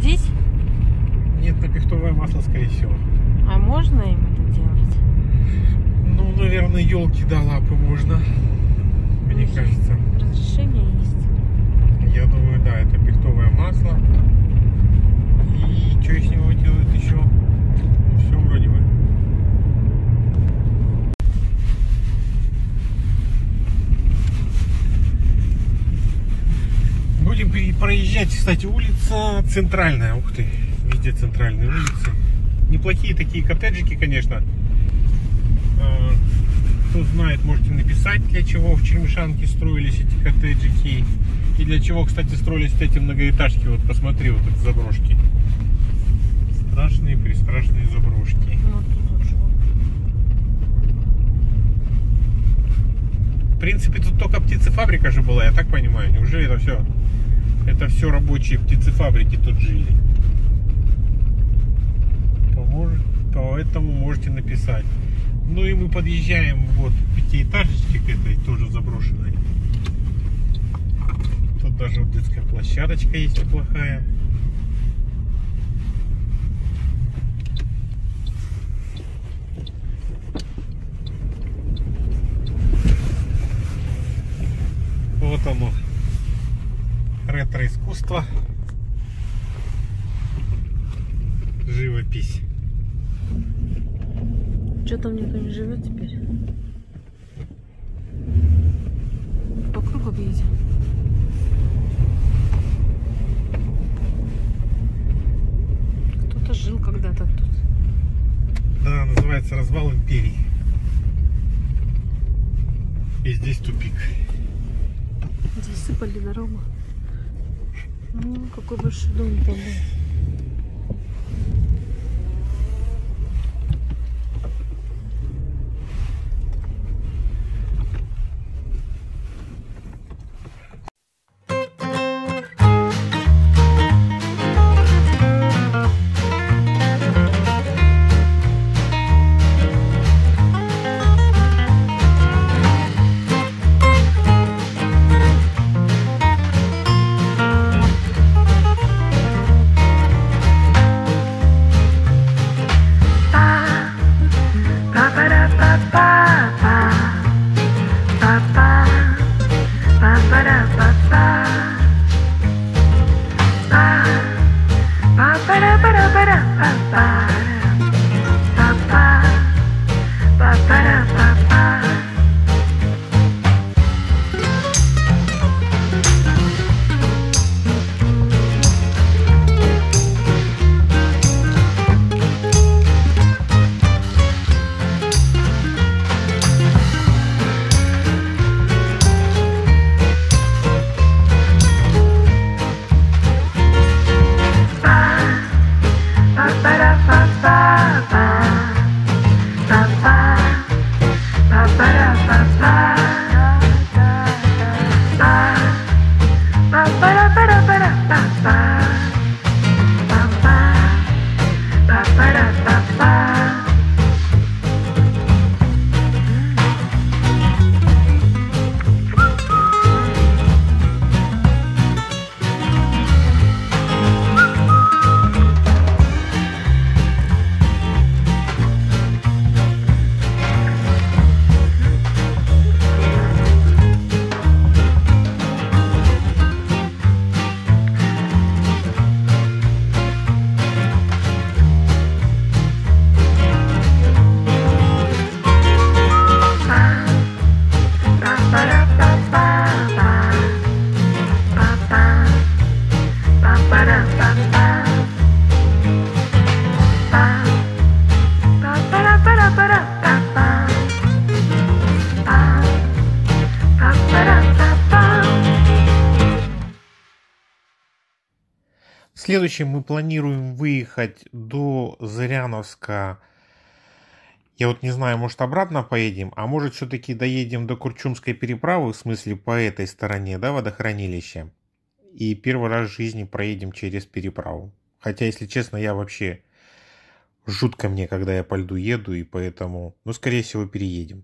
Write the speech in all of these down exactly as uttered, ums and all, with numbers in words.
разводить? Нет, на пихтовое масло, скорее всего. А можно им это делать? Ну, наверное, елки до лапы можно. Мне кажется. Разрешение есть. Я думаю, да, это пихтовое масло. И что из него делают еще? Ну, все вроде бы. Будем проезжать, кстати, улица центральная. Ух ты, везде центральные улицы. Неплохие такие коттеджики, конечно. Кто знает, можете написать, для чего в Черемшанке строились эти коттеджики. И для чего, кстати, строились эти многоэтажки. Вот посмотри, вот эти заброшки. Страшные, пристрашные заброшки. В принципе, тут только птицефабрика же была, я так понимаю. Неужели это все? Это все рабочие птицефабрики тут жили. Поможет, поэтому можете написать. Ну и мы подъезжаем вот к пятиэтажечке к этой, тоже заброшенной. Тут даже вот детская площадочка есть неплохая. Вот оно, ретро-искусство, живопись. Что там никто не живет теперь? По кругу объедем. Кто-то жил когда-то тут. Да, называется развал империи. И здесь тупик. Здесь сыпали дорогу. Ну, какой большой дом там был. Следующим мы планируем выехать до Зыряновска. Я вот не знаю, может обратно поедем, а может все-таки доедем до Курчумской переправы, в смысле по этой стороне, да, водохранилища. И первый раз в жизни проедем через переправу. Хотя, если честно, я вообще жутко мне, когда я по льду еду, и поэтому, ну, скорее всего, переедем.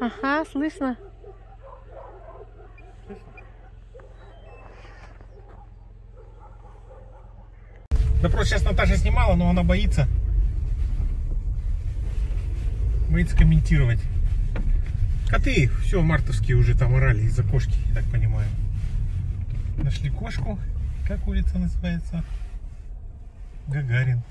Ага, слышно. Да просто сейчас Наташа снимала, но она боится. Боится комментировать. Коты все мартовские уже там орали из-за кошки, я так понимаю. Нашли кошку. Как улица называется? Гагарин.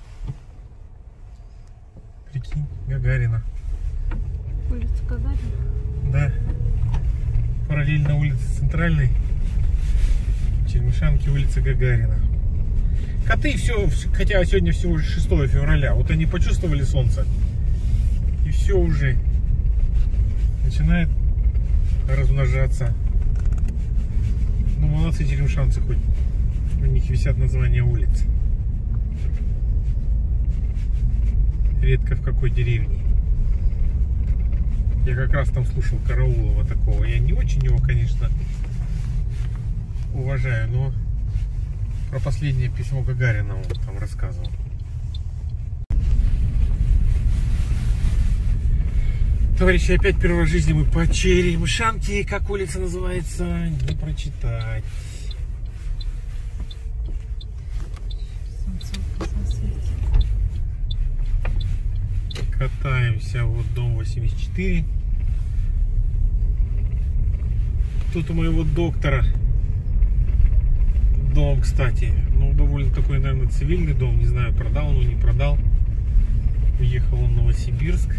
Прикинь, Гагарина. Улица Гагарина? Да. Параллельно улице Центральной. Черемшанки, улица Гагарина. Коты все, хотя сегодня всего шестое февраля. Вот они почувствовали солнце. И все уже начинает размножаться. Ну, молодцы черемшанцы, хоть у них висят названия улиц. Редко в какой деревне. Я как раз там слушал Караулова такого. Я не очень его, конечно, уважаю, но про последнее письмо Гагарина он там рассказывал. Товарищи, опять первый раз в жизни мы по Черемшанке. Как улица называется, не прочитать. Катаемся, вот дом восемьдесят четыре. Тут у моего доктора дом, кстати. Ну, довольно такой, наверное, цивильный дом. Не знаю, продал он, не продал. Уехал он в Новосибирск.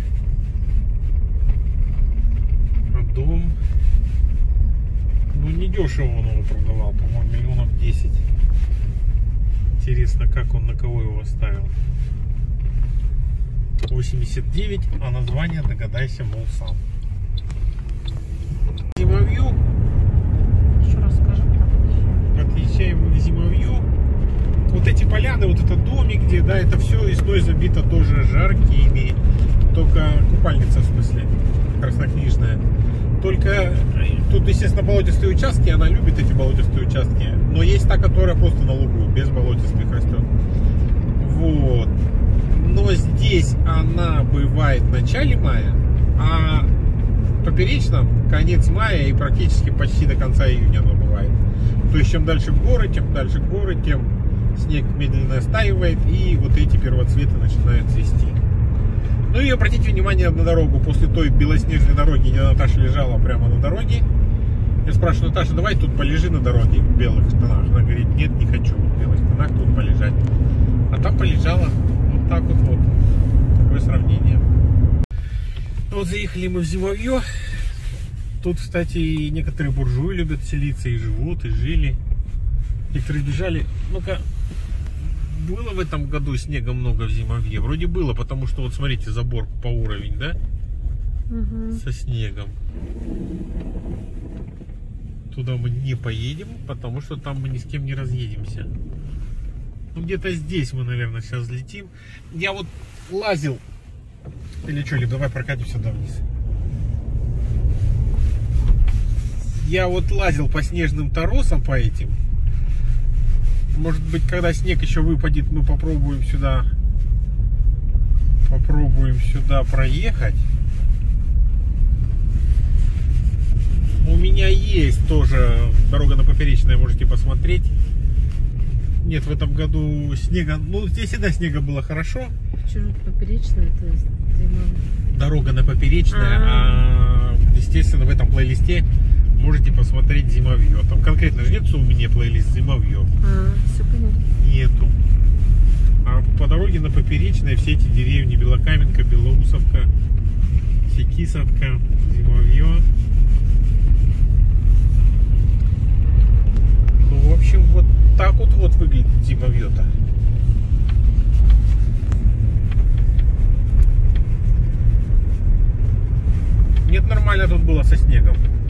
А дом, ну, не дешево он его продавал, по-моему, миллионов десять. Интересно, как он, на кого его оставил. восемьдесят девять, а название догадайся, мол, сам. Зимовью. Еще расскажи. Отъезжаем на Зимовью. Вот эти поляны, вот этот домик, где, да, это все весной забито тоже жаркими. Только купальница, в смысле, краснокнижная. Только тут, естественно, болотистые участки, она любит эти болотистые участки. Но есть та, которая просто на лугу, без болотистых растет. Вот. Но здесь она бывает в начале мая, а в поперечном конец мая и практически почти до конца июня она бывает. То есть чем дальше в горы, тем дальше горы, тем снег медленно стаивает, и вот эти первоцветы начинают цвести. Ну и обратите внимание на дорогу. После той белоснежной дороги, где Наташа лежала прямо на дороге, я спрашиваю: Наташа, давай тут полежи на дороге в белых штанах. Она говорит: нет, не хочу в белых штанах тут полежать. А там полежала. Вот так вот, вот. Такое сравнение. Вот заехали мы в Зимовье. Тут, кстати, некоторые буржуи любят селиться и живут, и жили. Некоторые бежали. Ну-ка, было в этом году снега много в Зимовье? Вроде было, потому что, вот смотрите, забор по уровень, да? Угу. Со снегом. Туда мы не поедем, потому что там мы ни с кем не разъедемся. Ну, где-то здесь мы, наверное, сейчас взлетим. Я вот лазил. Или что, либо давай прокатимся сюда вниз. Я вот лазил по снежным торосам, по этим. Может быть, когда снег еще выпадет, мы попробуем сюда попробуем сюда проехать. У меня есть тоже дорога на поперечная, можете посмотреть. Нет, в этом году снега, ну здесь всегда снега было хорошо. Чуть поперечная, то есть зима. Дорога на поперечная, а, -а, -а естественно, в этом плейлисте можете посмотреть Зимовье. Там конкретно же нет у меня плейлист Зимовье. А, все понятно. Нету. А по дороге на поперечной все эти деревни: Белокаменка, Белоусовка, Секисовка, Зимовье. Ну, в общем, вот так вот вот выглядит Зимовье-то. Нет, нормально тут было со снегом.